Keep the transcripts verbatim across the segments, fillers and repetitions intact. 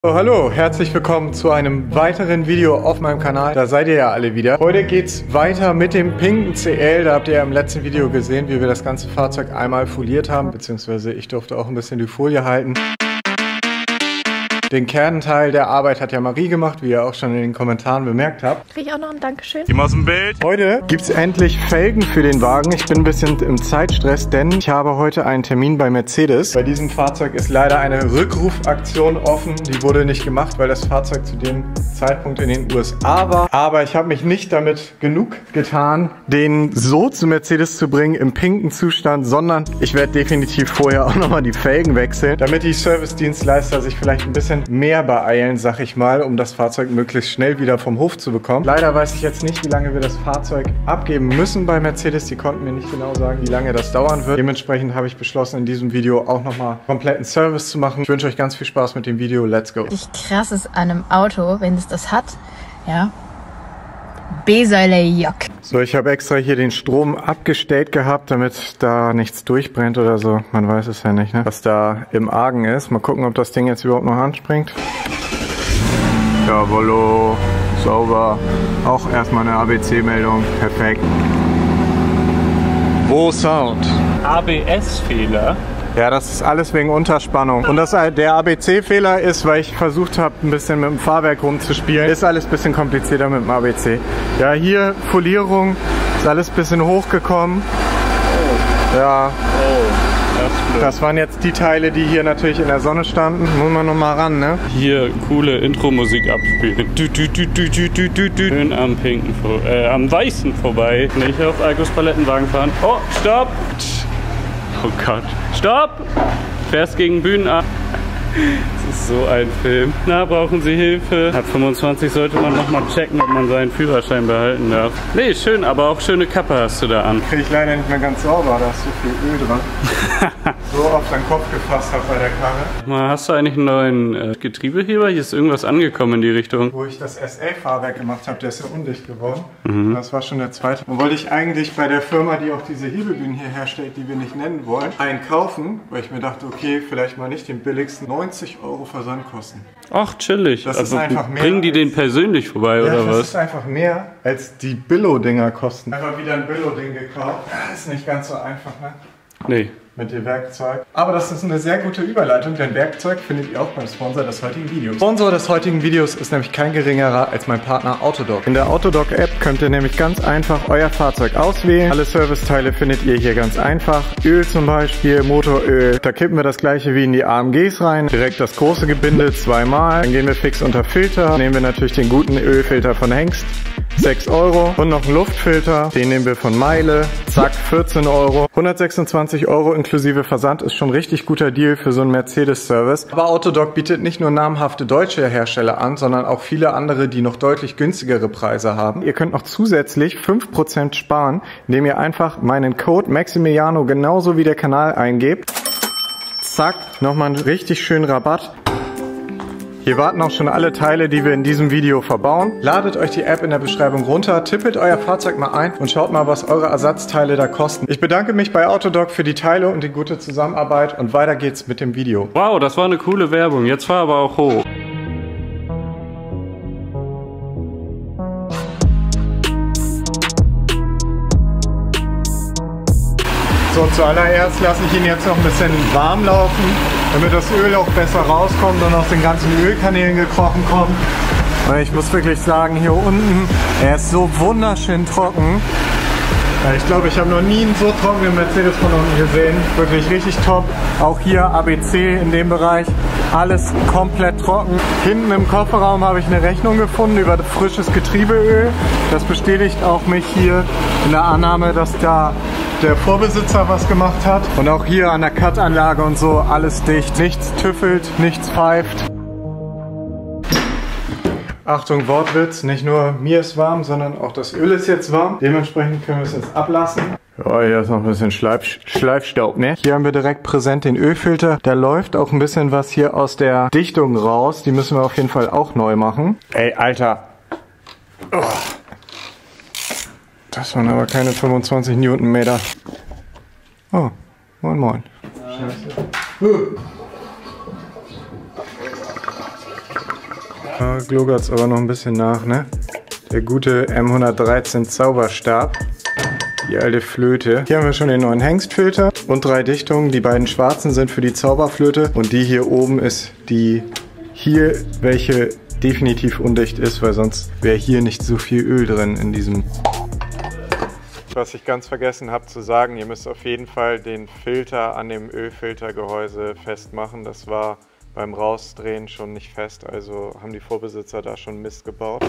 Oh, hallo, herzlich willkommen zu einem weiteren Video auf meinem Kanal. Da seid ihr ja alle wieder. Heute geht's weiter mit dem pinken C L. Da habt ihr ja im letzten Video gesehen, wie wir das ganze Fahrzeug einmal foliert haben. Beziehungsweise ich durfte auch ein bisschen die Folie halten. Den Kernteil der Arbeit hat ja Marie gemacht, wie ihr auch schon in den Kommentaren bemerkt habt. Krieg ich auch noch ein Dankeschön. Geh mal aus dem Bild. Heute gibt's endlich Felgen für den Wagen. Ich bin ein bisschen im Zeitstress, denn ich habe heute einen Termin bei Mercedes. Bei diesem Fahrzeug ist leider eine Rückrufaktion offen. Die wurde nicht gemacht, weil das Fahrzeug zu dem Zeitpunkt in den U S A war. Aber ich habe mich nicht damit genug getan, den so zu Mercedes zu bringen im pinken Zustand, sondern ich werde definitiv vorher auch nochmal die Felgen wechseln, damit die Service-Dienstleister sich vielleicht ein bisschen mehr beeilen, sag ich mal, um das Fahrzeug möglichst schnell wieder vom Hof zu bekommen. Leider weiß ich jetzt nicht, wie lange wir das Fahrzeug abgeben müssen bei Mercedes. Die konnten mir nicht genau sagen, wie lange das dauern wird. Dementsprechend habe ich beschlossen, in diesem Video auch nochmal kompletten Service zu machen. Ich wünsche euch ganz viel Spaß mit dem Video. Let's go! Richtig krass ist an einem Auto, wenn es das hat, ja, B-Säule Jock. So, ich habe extra hier den Strom abgestellt gehabt, damit da nichts durchbrennt oder so. Man weiß es ja nicht, ne? Was da im Argen ist. Mal gucken, ob das Ding jetzt überhaupt noch anspringt. Jawollo, sauber. Auch erstmal eine A B C-Meldung. Perfekt. Wo Sound? A B S-Fehler. Ja, das ist alles wegen Unterspannung. Und das, der A B C-Fehler ist, weil ich versucht habe, ein bisschen mit dem Fahrwerk rumzuspielen. Ist alles ein bisschen komplizierter mit dem A B C. Ja, hier Folierung, ist alles ein bisschen hochgekommen. Oh. Ja. Oh, das ist blöd. Das waren jetzt die Teile, die hier natürlich in der Sonne standen. Muss man noch mal ran, ne? Hier coole Intro-Musik abspielen. Du, du, du, du, du, du, du, du. Schön am pinken, äh, am weißen vorbei. Nicht auf Alkos Palettenwagen fahren. Oh, stopp! Oh Gott. Stopp! Fährst gegen Bühnen ab. Das ist so ein Film. Na, brauchen Sie Hilfe? Ab fünfundzwanzig sollte man noch mal checken, ob man seinen Führerschein behalten darf. Nee, schön, aber auch schöne Kappe hast du da an. Kriege ich leider nicht mehr ganz sauber, da ist so viel Öl dran. So auf deinen Kopf gefasst habe bei der Karre. Mal, hast du eigentlich einen neuen äh, Getriebeheber? Hier ist irgendwas angekommen in die Richtung. Wo ich das S L-Fahrwerk gemacht habe, der ist ja undicht geworden. Mhm. Das war schon der zweite. Und wollte ich eigentlich bei der Firma, die auch diese Hebelbühnen hier herstellt, die wir nicht nennen wollen, einen kaufen, weil ich mir dachte, okay, vielleicht mal nicht den billigsten. neunzig Euro Versandkosten. Ach, chillig. Das also ist einfach mehr. Bringen die den persönlich vorbei, Ja, oder das was? ist einfach mehr, als die Billo-Dinger kosten. Einfach wieder ein Billo-Ding gekauft. Das ist nicht ganz so einfach, ne? Nee. Mit dem Werkzeug. Aber das ist eine sehr gute Überleitung, denn Werkzeug findet ihr auch beim Sponsor des heutigen Videos. Sponsor des heutigen Videos ist nämlich kein geringerer als mein Partner Autodoc. In der Autodoc-App könnt ihr nämlich ganz einfach euer Fahrzeug auswählen. Alle Serviceteile findet ihr hier ganz einfach. Öl zum Beispiel, Motoröl. Da kippen wir das gleiche wie in die A M Gs rein. Direkt das große Gebinde zweimal. Dann gehen wir fix unter Filter. Nehmen wir natürlich den guten Ölfilter von Hengst. sechs Euro. Und noch einen Luftfilter. Den nehmen wir von Meile. Zack, vierzehn Euro. hundertsechsundzwanzig Euro inklusive Versand ist schon ein richtig guter Deal für so einen Mercedes-Service. Aber Autodoc bietet nicht nur namhafte deutsche Hersteller an, sondern auch viele andere, die noch deutlich günstigere Preise haben. Ihr könnt noch zusätzlich fünf Prozent sparen, indem ihr einfach meinen Code Maximiliano genauso wie der Kanal eingebt. Zack, nochmal einen richtig schönen Rabatt. Hier warten auch schon alle Teile, die wir in diesem Video verbauen. Ladet euch die App in der Beschreibung runter, tippelt euer Fahrzeug mal ein und schaut mal, was eure Ersatzteile da kosten. Ich bedanke mich bei Autodoc für die Teile und die gute Zusammenarbeit und weiter geht's mit dem Video. Wow, das war eine coole Werbung. Jetzt fahr aber auch hoch. So, zuallererst lasse ich ihn jetzt noch ein bisschen warm laufen, damit das Öl auch besser rauskommt und aus den ganzen Ölkanälen gekrochen kommt. Und ich muss wirklich sagen, hier unten, er ist so wunderschön trocken. Ich glaube, ich habe noch nie einen so trockenen Mercedes von unten gesehen. Wirklich richtig top. Auch hier A B C in dem Bereich. Alles komplett trocken. Hinten im Kofferraum habe ich eine Rechnung gefunden über frisches Getriebeöl. Das bestätigt auch mich hier in der Annahme, dass da der Vorbesitzer was gemacht hat. Und auch hier an der Cut-Anlage und so alles dicht. Nichts tüffelt, nichts pfeift. Achtung, Wortwitz, nicht nur mir ist warm, sondern auch das Öl ist jetzt warm. Dementsprechend können wir es jetzt ablassen. Oh, hier ist noch ein bisschen Schleif Schleifstaub, ne? Hier haben wir direkt präsent den Ölfilter. Da läuft auch ein bisschen was hier aus der Dichtung raus. Die müssen wir auf jeden Fall auch neu machen. Ey, Alter. Oh. Das waren aber keine fünfundzwanzig Newtonmeter. Oh, moin moin. Scheiße. Da gluckert es aber noch ein bisschen nach, ne? Der gute M hundertdreizehn Zauberstab. Die alte Flöte. Hier haben wir schon den neuen Hengstfilter und drei Dichtungen. Die beiden schwarzen sind für die Zauberflöte und die hier oben ist die hier, welche definitiv undicht ist, weil sonst wäre hier nicht so viel Öl drin in diesem. Was ich ganz vergessen habe zu sagen, ihr müsst auf jeden Fall den Filter an dem Ölfiltergehäuse festmachen. Das war beim Rausdrehen schon nicht fest, also haben die Vorbesitzer da schon Mist gebaut.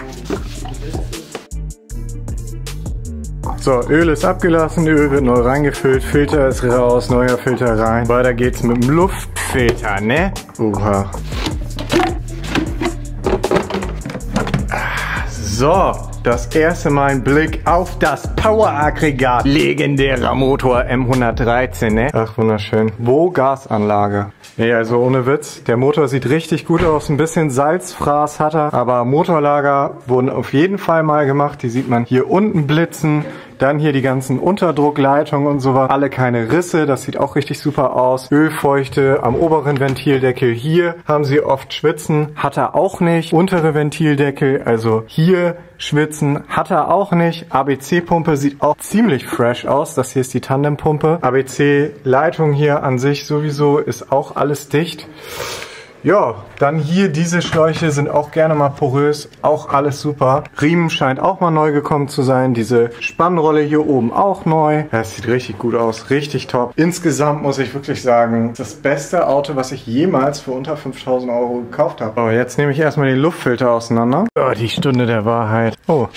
So, Öl ist abgelassen, Öl wird neu reingefüllt, Filter ist raus, neuer Filter rein. Weiter geht's mit dem Luftfilter, ne? Oha. So, das erste Mal ein Blick auf das Power-Aggregat. Legendärer Motor M hundertdreizehn, ne? Ach, wunderschön. Wo Gasanlage? Nee, also ohne Witz. Der Motor sieht richtig gut aus. Ein bisschen Salzfraß hat er. Aber Motorlager wurden auf jeden Fall mal gemacht. Die sieht man hier unten blitzen. Dann hier die ganzen Unterdruckleitungen und sowas. Alle keine Risse. Das sieht auch richtig super aus. Ölfeuchte am oberen Ventildeckel. Hier haben sie oft Schwitzen. Hat er auch nicht. Untere Ventildeckel, also hier Schwitzen, hat er auch nicht. A B C-Pumpe sieht auch ziemlich fresh aus. Das hier ist die Tandempumpe. A B C-Leitung hier an sich sowieso ist auch alles dicht. Ja, dann hier diese Schläuche sind auch gerne mal porös, auch alles super. Riemen scheint auch mal neu gekommen zu sein. Diese Spannrolle hier oben auch neu. Das sieht richtig gut aus, richtig top. Insgesamt muss ich wirklich sagen, das beste Auto, was ich jemals für unter fünftausend Euro gekauft habe. Aber jetzt nehme ich erstmal den Luftfilter auseinander. Oh, die Stunde der Wahrheit. Oh,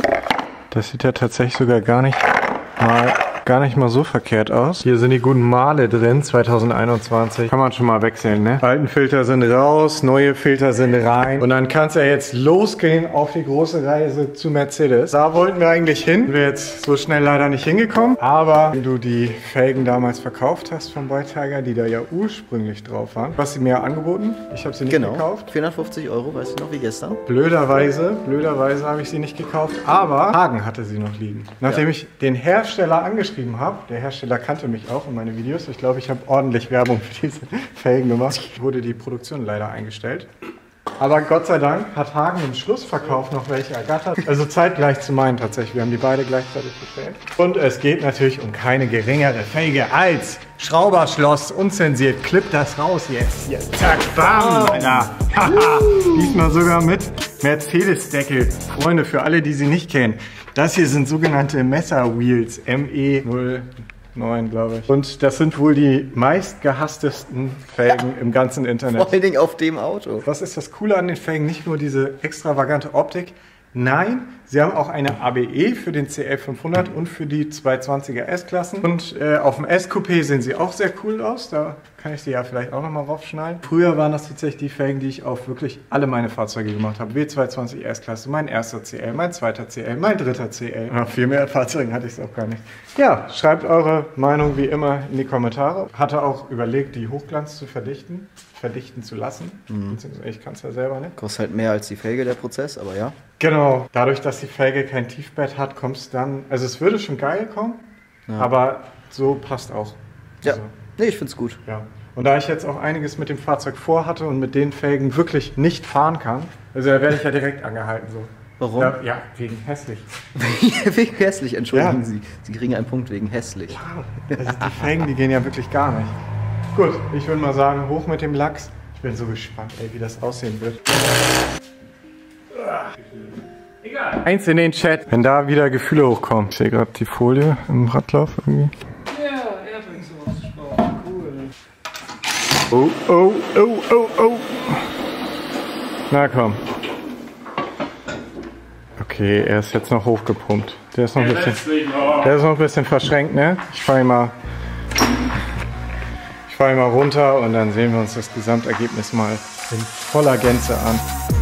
das sieht ja tatsächlich sogar gar nicht mal... Gar nicht mal so verkehrt aus. Hier sind die guten Male drin, zweitausendeinundzwanzig. Kann man schon mal wechseln, ne? Alten Filter sind raus, neue Filter sind rein. Und dann kann es ja jetzt losgehen auf die große Reise zu Mercedes. Da wollten wir eigentlich hin. Sind wir jetzt so schnell leider nicht hingekommen. Aber wenn du die Felgen damals verkauft hast von Boy Tiger, die da ja ursprünglich drauf waren, was sie mir angeboten. Ich habe sie nicht genau. gekauft. vierhundertfünfzig Euro, weißt du noch, wie gestern? Blöderweise, blöderweise habe ich sie nicht gekauft. Aber Hagen hatte sie noch liegen. Nachdem ja. ich den Hersteller angeschrieben habe. Der Hersteller kannte mich auch in meine Videos. Ich glaube, ich habe ordentlich Werbung für diese Felgen gemacht. Wurde die Produktion leider eingestellt. Aber Gott sei Dank hat Hagen im Schlussverkauf noch welche ergattert. Also zeitgleich zu meinen tatsächlich. Wir haben die beide gleichzeitig bestellt. Und es geht natürlich um keine geringere Felge als Schrauberschloss. Unzensiert. Clip das raus jetzt. Jetzt. Zack, bam, Alter. Haha. Diesmal sogar mit Mercedes-Deckel. Freunde, für alle, die sie nicht kennen. Das hier sind sogenannte Messer-Wheels. M E null neun, glaube ich. Und das sind wohl die meistgehasstesten Felgen ja. im ganzen Internet. Vor allen Dingen auf dem Auto. Was ist das Coole an den Felgen? Nicht nur diese extravagante Optik. Nein, sie haben auch eine A B E für den C L fünfhundert und für die zweihundertzwanziger S-Klassen. Und äh, auf dem S-Coupé sehen sie auch sehr cool aus. Da kann ich sie ja vielleicht auch nochmal raufschneiden. Früher waren das tatsächlich die Felgen, die ich auf wirklich alle meine Fahrzeuge gemacht habe. W zweihundertzwanzig S-Klasse, mein erster C L, mein zweiter C L, mein dritter C L. Ja, viel mehr Fahrzeugen hatte ich es auch gar nicht. Ja, schreibt eure Meinung wie immer in die Kommentare. Hatte auch überlegt, die Hochglanz zu verdichten, verdichten zu lassen. Mhm. Ich kann es ja selber nicht. Kostet halt mehr als die Felge, der Prozess, aber ja. Genau, dadurch, dass die Felge kein Tiefbett hat, kommt es dann, also es würde schon geil kommen, ja. aber so passt auch. Ja, also, nee, ich find's gut. Ja. Und da ich jetzt auch einiges mit dem Fahrzeug vorhatte und mit den Felgen wirklich nicht fahren kann, also da werde ich ja direkt angehalten so. Warum? Ja, ja wegen hässlich. Wegen hässlich, entschuldigen ja. Sie. Sie kriegen einen Punkt wegen hässlich. Ja, also die Felgen, die gehen ja wirklich gar nicht. Gut, ich würde mal sagen, hoch mit dem Lachs. Ich bin so gespannt, ey, wie das aussehen wird. Egal. Eins in den Chat, wenn da wieder Gefühle hochkommen. Ich sehe gerade die Folie im Radlauf irgendwie. Ja, er bringt sowas Spaß. Cool. Oh, oh, oh, oh, oh. Na komm. Okay, er ist jetzt noch hochgepumpt. Der ist noch ein bisschen, der ist noch ein bisschen verschränkt, ne? Ich fahre ihn mal, ich fahre ihn mal runter und dann sehen wir uns das Gesamtergebnis mal in voller Gänze an.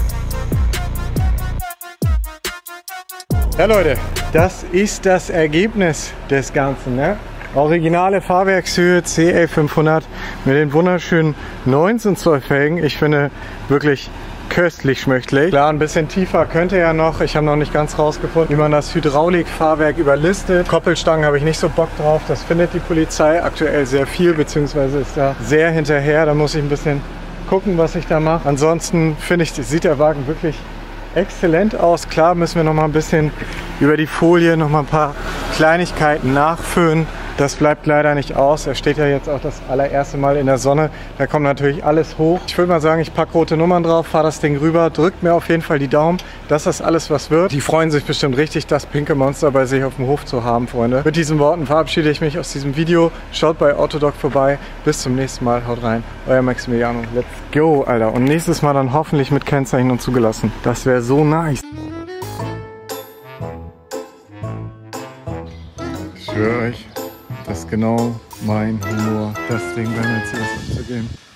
Ja Leute, das ist das Ergebnis des Ganzen, ne? Originale Fahrwerkshöhe C L fünfhundert mit den wunderschönen neunzehn Zoll Felgen. Ich finde wirklich köstlich schmöchtlich. Klar, ein bisschen tiefer könnte er noch. Ich habe noch nicht ganz rausgefunden, wie man das Hydraulikfahrwerk überlistet. Koppelstangen habe ich nicht so Bock drauf. Das findet die Polizei aktuell sehr viel, beziehungsweise ist da sehr hinterher. Da muss ich ein bisschen gucken, was ich da mache. Ansonsten finde ich, sieht der Wagen wirklich exzellent aus. Klar müssen wir noch mal ein bisschen über die Folie noch mal ein paar Kleinigkeiten nachfüllen. Das bleibt leider nicht aus. Er steht ja jetzt auch das allererste Mal in der Sonne. Da kommt natürlich alles hoch. Ich würde mal sagen, ich packe rote Nummern drauf, fahre das Ding rüber, drückt mir auf jeden Fall die Daumen, dass das alles was wird. Die freuen sich bestimmt richtig, das pinke Monster bei sich auf dem Hof zu haben, Freunde. Mit diesen Worten verabschiede ich mich aus diesem Video. Schaut bei Autodoc vorbei. Bis zum nächsten Mal. Haut rein. Euer Maximiliano. Let's go, Alter. Und nächstes Mal dann hoffentlich mit Kennzeichen und zugelassen. Das wäre so nice. Ich schwöre euch, das ist genau mein Humor, das Ding beim Mercedes abzugeben.